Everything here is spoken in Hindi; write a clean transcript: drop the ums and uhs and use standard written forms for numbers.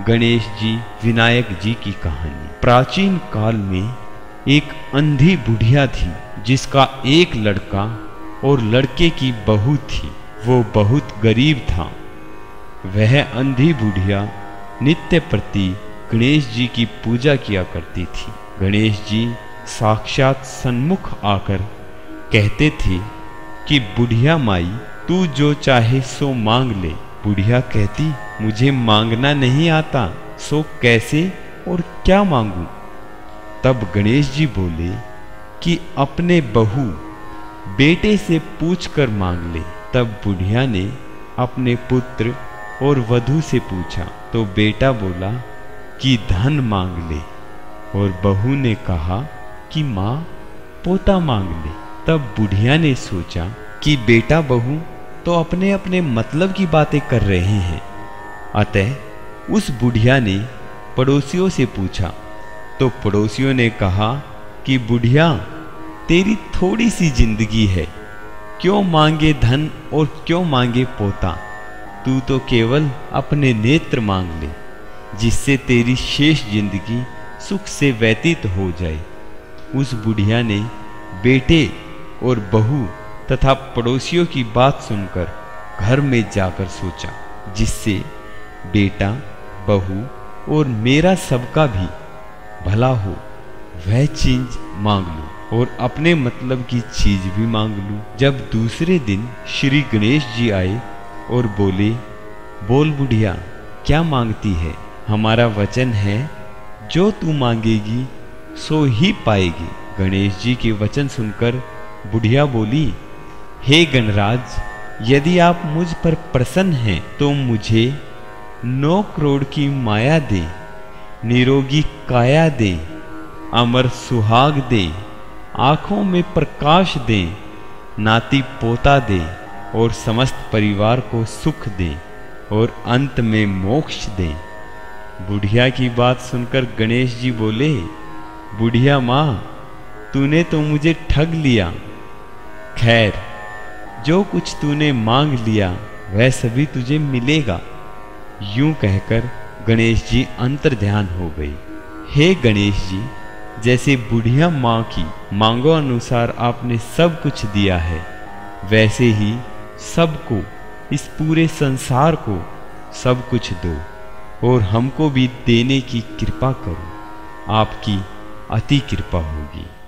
गणेश जी विनायक जी की कहानी। प्राचीन काल में एक अंधी बुढ़िया थी जिसका एक लड़का और लड़के की बहू थी। वो बहुत गरीब था। वह अंधी बुढ़िया नित्य प्रति गणेश जी की पूजा किया करती थी। गणेश जी साक्षात सन्मुख आकर कहते थे कि बुढ़िया माई तू जो चाहे सो मांग ले। बुढ़िया कहती मुझे मांगना नहीं आता, सो कैसे और क्या मांगू। तब गणेश जी बोले कि अपने बहू बेटे से पूछकर मांग ले। तब बुढ़िया ने अपने पुत्र और वधू से पूछा तो बेटा बोला कि धन मांग ले, और बहू ने कहा कि माँ पोता मांग ले। तब बुढ़िया ने सोचा कि बेटा बहू तो अपने अपने मतलब की बातें कर रहे हैं। अतः उस बुढ़िया ने पड़ोसियों से पूछा तो पड़ोसियों ने कहा कि बुढ़िया तेरी थोड़ी सी जिंदगी है, क्यों मांगे धन और क्यों मांगे पोता। तू तो केवल अपने नेत्र मांग ले, जिससे तेरी शेष जिंदगी सुख से व्यतीत हो जाए। उस बुढ़िया ने बेटे और बहू तथा पड़ोसियों की बात सुनकर घर में जाकर सोचा, जिससे बेटा बहू और मेरा सबका भी भला हो। वह चीज मांग लूं और अपने मतलब की चीज भी मांग लूं। जब दूसरे दिन श्री गणेश जी आए और बोले, बोल बुढ़िया क्या मांगती है। हमारा वचन है जो तू मांगेगी सो ही पाएगी। गणेश जी के वचन सुनकर बुढ़िया बोली, हे गणराज, यदि आप मुझ पर प्रसन्न हैं तो मुझे 9 करोड़ की माया दे, निरोगी काया दे, अमर सुहाग दे, आंखों में प्रकाश दे, नाती पोता दे और समस्त परिवार को सुख दे और अंत में मोक्ष दे। बुढ़िया की बात सुनकर गणेश जी बोले, बुढ़िया माँ तूने तो मुझे ठग लिया। खैर जो कुछ तूने मांग लिया वह सभी तुझे मिलेगा। यूं कहकर गणेश जी अंतर्ध्यान हो गए। हे गणेश जी, जैसे बुढ़िया माँ की मांगों अनुसार आपने सब कुछ दिया है, वैसे ही सबको, इस पूरे संसार को सब कुछ दो और हमको भी देने की कृपा करो। आपकी अति कृपा होगी।